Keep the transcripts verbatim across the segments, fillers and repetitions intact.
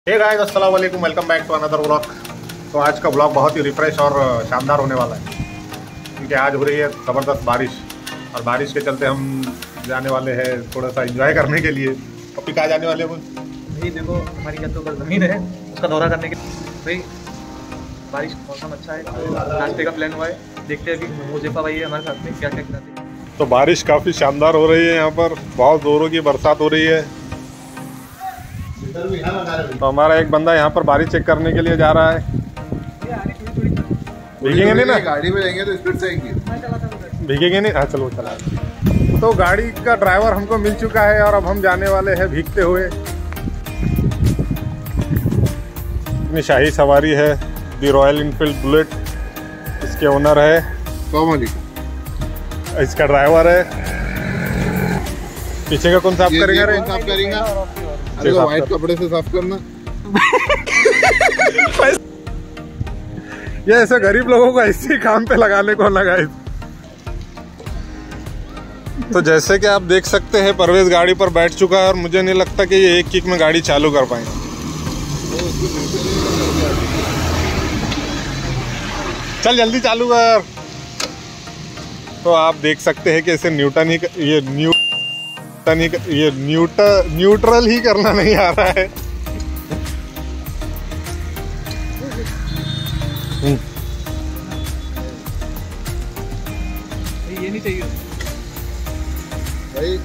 हे guys, अस्सलाम वालेकुम, welcome back to another vlog. तो आज का व्लॉग बहुत ही रिफ्रेश और शानदार होने वाला है क्योंकि आज हो रही है ज़बरदस्त बारिश और बारिश के चलते हम जाने वाले हैं थोड़ा सा एंजॉय करने के लिए। अभी कहाँ जाने वाले हैं भाई? देखो हमारी जंतु का ज़मीन है, उसका दौरा करने के लिए। भाई बारिश मौसम अच्छा है, नाश्ते का प्लान हुआ है, देखते हैं अभी मुज़ेफ़ा भाई है हमारे साथ में क्या क्या खिलाते हैं। तो बारिश काफ़ी शानदार हो रही है, यहाँ पर बहुत ज़ोरों की बरसात हो रही है। तो हमारा एक बंदा यहाँ पर बारिश चेक करने के लिए जा रहा है। भीगेंगे नहीं ना? गाड़ी में जाएंगे तो स्पीड से आएंगे। भीगेंगे नहीं? हाँ चलो चला। तो गाड़ी का ड्राइवर हमको मिल चुका है और अब हम जाने वाले हैं भीगते हुए। इतनी शाही सवारी है, दी रॉयल इनफील्ड बुलेट, इसके ओनर है, इसका ड्राइवर है। पीछे का कौन साफ करेगा? रे साफ करेगा, व्हाइट कपड़े से साफ करना। ये ऐसे गरीब लोगों को इसी काम पे लगाने को लगा है। तो जैसे कि आप देख सकते हैं परवेज गाड़ी पर बैठ चुका है और मुझे नहीं लगता कि ये एक किक में गाड़ी चालू कर पाएंगे। चल जल्दी चालू कर। तो आप देख सकते हैं कि इसे न्यूटन ही ये न्यू ये न्यूटर न्यूट्रल ही करना नहीं आ रहा है। ये नहीं चाहिए भाई,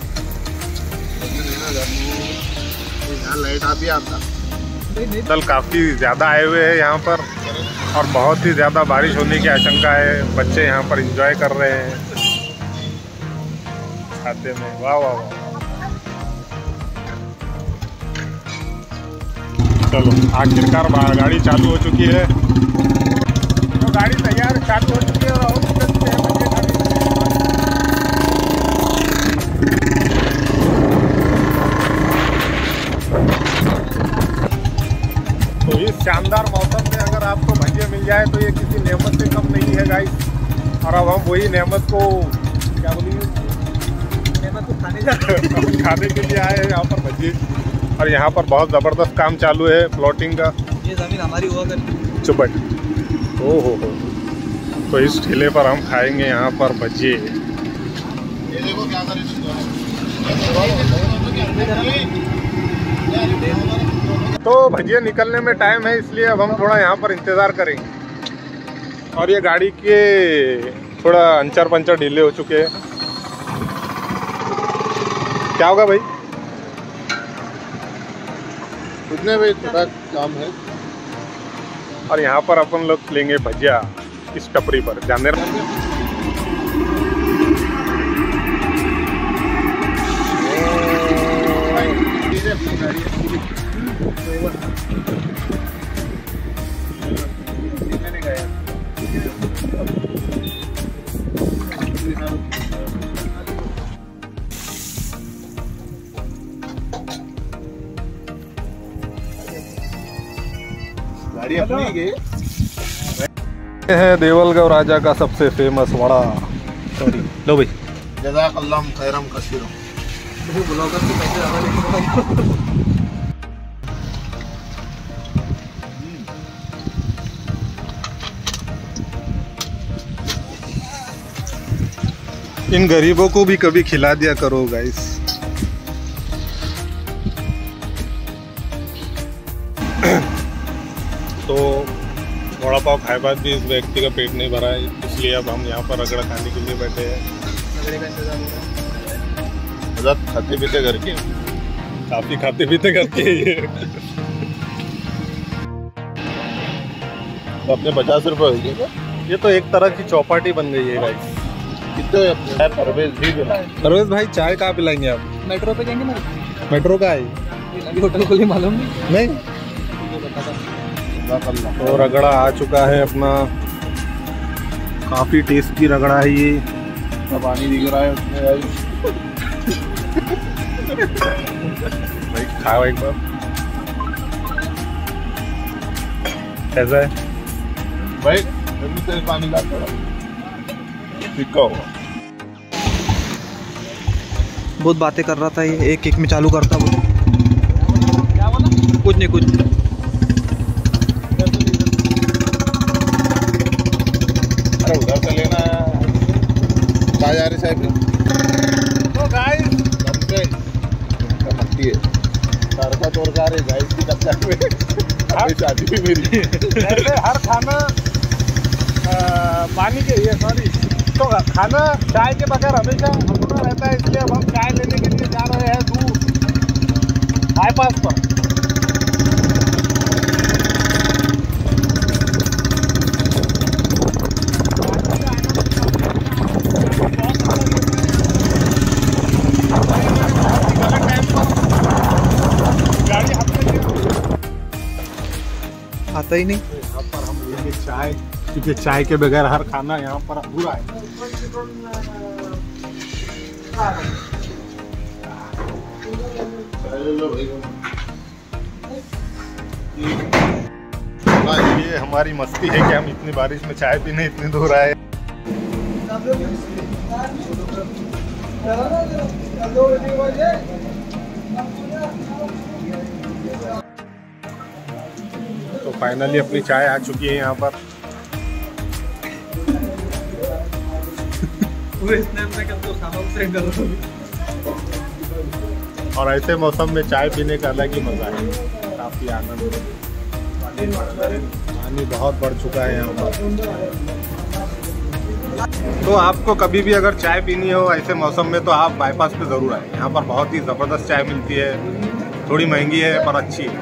यहाँ लाइट आती आता। कल काफी ज्यादा आए हुए हैं यहाँ पर और बहुत ही ज्यादा बारिश होने की आशंका है। बच्चे यहाँ पर एंजॉय कर रहे हैं खाते में। वाह वाह वाह। चलो आखिरकार गाड़ी चालू हो चुकी है। तो गाड़ी तैयार चालू हो चुकी है और और तो इस शानदार मौसम में अगर आपको भजिया मिल जाए तो ये किसी नेमत से कम नहीं है गाइस। और अब हम वही नेमत को क्या बोलिए नेमत को खाने जा रहे हैं। खाने के लिए आए हैं यहाँ पर भजिए और यहाँ पर बहुत ज़बरदस्त काम चालू है प्लॉटिंग का। ये ज़मीन हमारी हुआ कर चुपट। ओ हो हो। तो इस ठेले पर हम खाएंगे यहाँ पर भजिए। ये देखो क्या करें। तो भजिया निकलने में टाइम है, इसलिए अब हम थोड़ा यहाँ पर इंतज़ार करेंगे। और ये गाड़ी के थोड़ा अंचर पंचर ढीले हो चुके हैं। क्या होगा भाई? उतने भी थोड़ा काम है। और यहाँ पर अपन लोग लेंगे भजिया इस टपरी पर जाने। गाड़ी अपनी है। है देवलगांव राजा का सबसे फेमस वड़ा। सॉरी लो भाई। जज़ाकल्लाह खैरम कसीरम। ब्लॉगर के पैसे ज़्यादा लेके इन गरीबों को भी कभी खिला दिया करो गाइस। तो वड़ा पाव खाए बाद भी इस व्यक्ति का पेट नहीं भरा है, इसलिए अब हम यहाँ पर रगड़ा खाने के लिए बैठे हैं। रगड़े का इंतजार हो रहा है। खाते पीते घर के काफी खाते पीते करके ये तो अपने पचास रुपये हो गए। ये तो एक तरह की चौपाटी बन गई है गाइस। कितने अपने परवेज भी परवेज भाई चाय कहाँ पिलाएंगे आप? मेट्रो पे जाएंगे ना। मेट्रो का है अभी होटल खोली मालूम नहीं। नहीं। तो रगड़ा आ चुका है अपना, काफी टेस्टी रगड़ा है ये। पानी दिख रहा है उसमें भाई। भाई खाओ एक बार, कैसा है भाई? तेल पानी ला थोड़ा फिक्का हुआ। बहुत बातें कर रहा था ये, एक एक में चालू करता वो। कुछ नहीं कुछ अरे उधर से लेना है। कहाँ जा रही साहब? तो गाइस हमसे मट्टी है सरका तोड़ का रही गाइस की चक्कर में अभी शादी भी मेरी। ऐसे हर खाना आ, पानी के ये सॉरी तो खाना चाय के बगैर हमेशा अधूरा रहता है, इसलिए अब हम चाय लेने के लिए जा रहे हैं दूर बाईपास पर। आता ही नहीं। यहाँ पर हम लेंगे चाय, क्योंकि चाय के बगैर हर खाना यहाँ पर अधूरा है। ये हमारी मस्ती है कि हम इतनी बारिश में चाय पीने इतनी दूर आए। तो फाइनली अपनी चाय आ चुकी है यहाँ पर। और ऐसे मौसम में चाय पीने का अलग ही मजा है, काफी आनंद है। पानी बहुत बढ़ चुका है यहाँ पर। तो आपको कभी भी अगर चाय पीनी हो ऐसे मौसम में तो आप बाईपास पे ज़रूर आए। यहाँ पर बहुत ही ज़बरदस्त चाय मिलती है, थोड़ी महंगी है पर अच्छी है।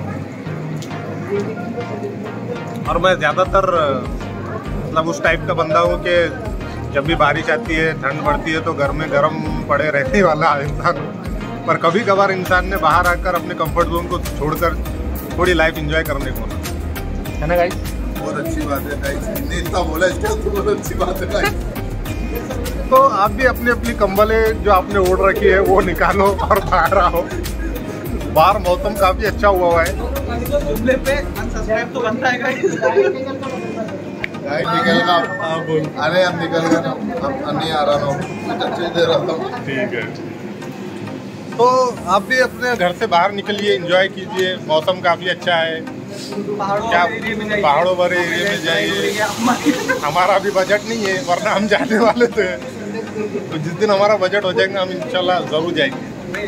और मैं ज़्यादातर मतलब उस टाइप का बंदा हूँ कि जब भी बारिश आती है, ठंड पड़ती है तो घर में गर्म पड़े रहने वाला इंसान हूँ। पर कभी कभार इंसान ने बाहर आकर अपने कंफर्ट जोन को छोड़कर थोड़ी लाइफ एंजॉय करने को है ना गाइस? बहुत अच्छी बात है गाइस, इतना बोला इसके तो बहुत अच्छी बात है गाइस। तो आप भी अपनी अपनी कंबलें जो आपने ओढ़ रखी है वो निकालो और बाहर आओ। बाहर मौसम काफी अच्छा हुआ हुआ है। जुमले पे अनसब्सक्राइब तो बनता है गाइस। गाइस निकल का अरे अब निकल गया ना, अब नहीं आ रहा ना, अच्छे दे रहा था। ठीक है, तो आप भी अपने घर से बाहर निकलिए, एंजॉय कीजिए, मौसम काफी अच्छा है। क्या पहाड़ों वाले एरिया में जाइए। हमारा अभी बजट नहीं है वरना हम जाने वाले थे, तो जिस दिन हमारा बजट हो जाएगा हम इंशाल्लाह जरूर जाएंगे।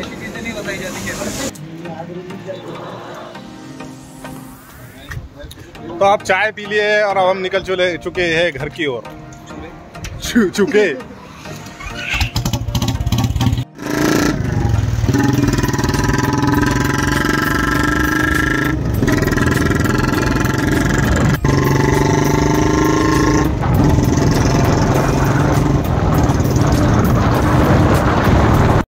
तो आप चाय पी लिए और अब हम निकल चुके चुके हैं घर की ओर। चुके